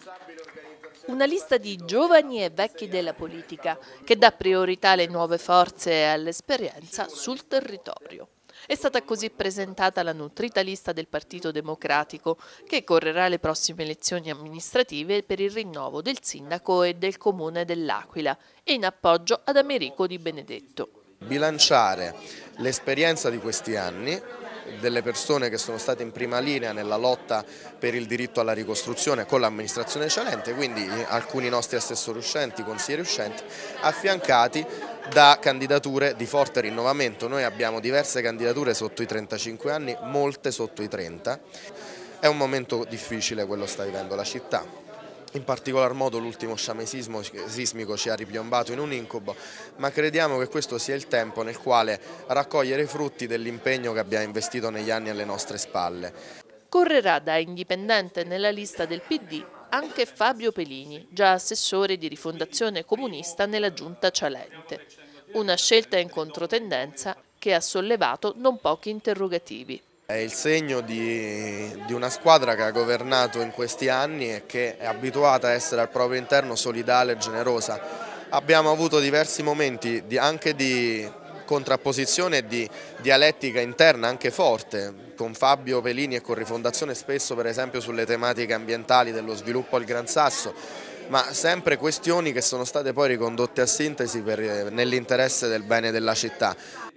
Una lista di giovani e vecchi della politica che dà priorità alle nuove forze e all'esperienza sul territorio. È stata così presentata la nutrita lista del Partito Democratico che correrà alle prossime elezioni amministrative per il rinnovo del sindaco e del comune dell'Aquila e in appoggio ad Americo Di Benedetto. Bilanciare l'esperienza di questi anni, delle persone che sono state in prima linea nella lotta per il diritto alla ricostruzione con l'amministrazione precedente, quindi alcuni nostri assessori uscenti, consiglieri uscenti, affiancati da candidature di forte rinnovamento. Noi abbiamo diverse candidature sotto i 35 anni, molte sotto i 30. È un momento difficile quello che sta vivendo la città. In particolar modo l'ultimo sciame sismico ci ha ripiombato in un incubo, ma crediamo che questo sia il tempo nel quale raccogliere i frutti dell'impegno che abbiamo investito negli anni alle nostre spalle. Correrà da indipendente nella lista del PD anche Fabio Pelini, già assessore di Rifondazione Comunista nella Giunta Cialente. Una scelta in controtendenza che ha sollevato non pochi interrogativi. È il segno di una squadra che ha governato in questi anni e che è abituata a essere al proprio interno solidale e generosa. Abbiamo avuto diversi momenti anche di contrapposizione e di dialettica interna anche forte, con Fabio Pelini e con Rifondazione spesso per esempio sulle tematiche ambientali dello sviluppo al Gran Sasso, ma sempre questioni che sono state poi ricondotte a sintesi nell'interesse del bene della città.